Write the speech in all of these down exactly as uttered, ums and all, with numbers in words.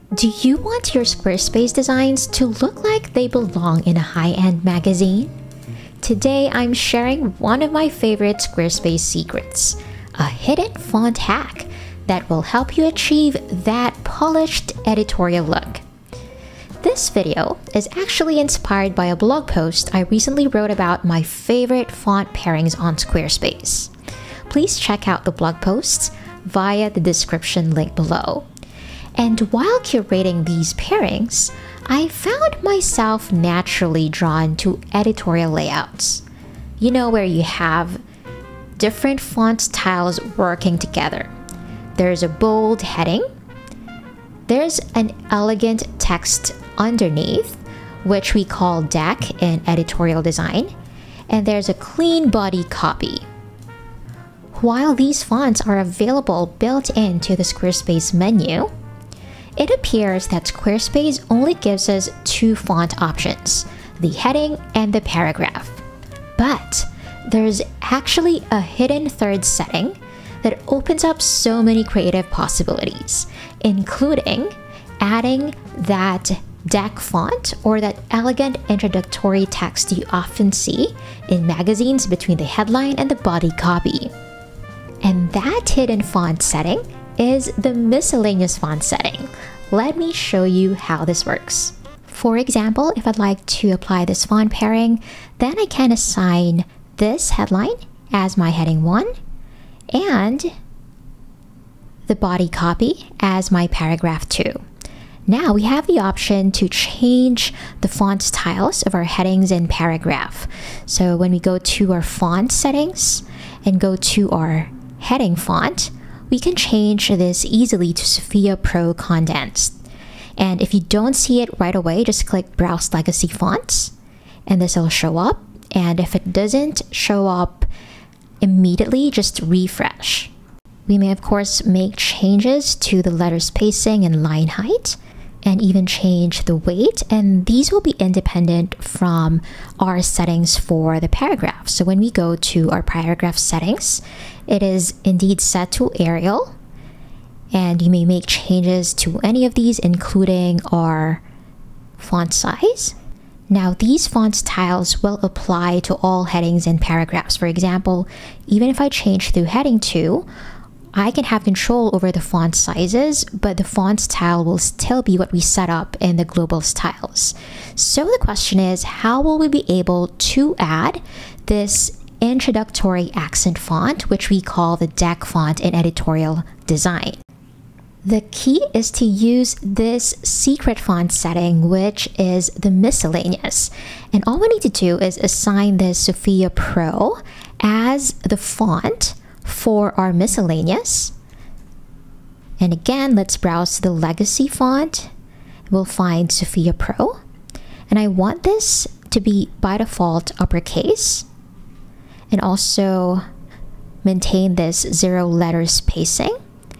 Do you want your Squarespace designs to look like they belong in a high-end magazine? Today, I'm sharing one of my favorite Squarespace secrets, a hidden font hack that will help you achieve that polished editorial look. This video is actually inspired by a blog post I recently wrote about my favorite font pairings on Squarespace. Please check out the blog posts via the description link below. And while curating these pairings, I found myself naturally drawn to editorial layouts. You know, where you have different font styles working together. There's a bold heading, there's an elegant text underneath, which we call deck in editorial design, and there's a clean body copy. While these fonts are available built into the Squarespace menu, it appears that Squarespace only gives us two font options, the heading and the paragraph. But there's actually a hidden third setting that opens up so many creative possibilities, including adding that deck font or that elegant introductory text you often see in magazines between the headline and the body copy. And that hidden font setting is the miscellaneous font setting. Let me show you how this works. For example, if I'd like to apply this font pairing, then I can assign this headline as my heading one and the body copy as my paragraph two. Now we have the option to change the font styles of our headings and paragraph. So when we go to our font settings and go to our heading font, we can change this easily to Sophia Pro Condensed. And if you don't see it right away, just click Browse Legacy Fonts, and this will show up. And if it doesn't show up immediately, just refresh. We may, of course, make changes to the letter spacing and line height, and even change the weight, and these will be independent from our settings for the paragraph. So when we go to our paragraph settings, it is indeed set to Arial, and you may make changes to any of these, including our font size. Now, these font styles will apply to all headings and paragraphs. For example, even if I change to heading two, I can have control over the font sizes, but the font style will still be what we set up in the global styles. So the question is, how will we be able to add this introductory accent font, which we call the deck font in editorial design? The key is to use this secret font setting, which is the miscellaneous. And all we need to do is assign this Sophia Pro as the font for our miscellaneous. And again, let's browse to the legacy font. We'll find Sophia Pro. And I want this to be by default uppercase, and also maintain this zero letter spacing.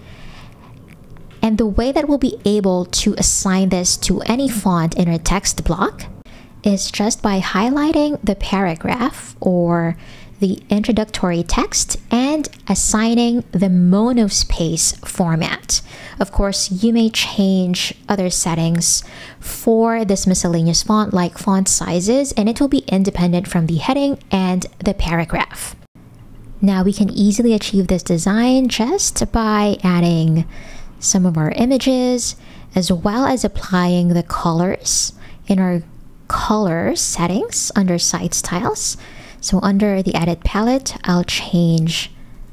And the way that we'll be able to assign this to any font in our text block is just by highlighting the paragraph or the introductory text and assigning the monospace format. Of course, you may change other settings for this miscellaneous font, like font sizes, and it will be independent from the heading and the paragraph. Now we can easily achieve this design just by adding some of our images, as well as applying the colors in our color settings under site styles. So under the edit palette, I'll change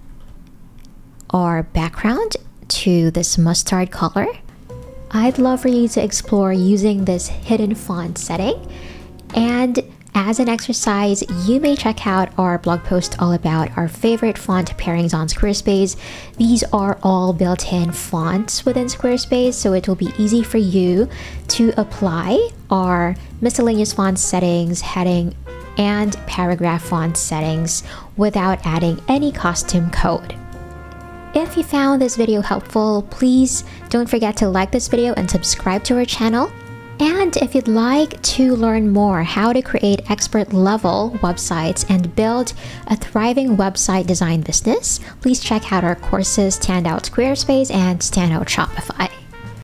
our background to this mustard color. I'd love for you to explore using this hidden font setting. And as an exercise, you may check out our blog post all about our favorite font pairings on Squarespace. These are all built-in fonts within Squarespace, so it will be easy for you to apply our miscellaneous font settings, heading, and paragraph font settings without adding any custom code. If you found this video helpful, please don't forget to like this video and subscribe to our channel. And if you'd like to learn more how to create expert level websites and build a thriving website design business, please check out our courses Standout Squarespace and Standout Shopify.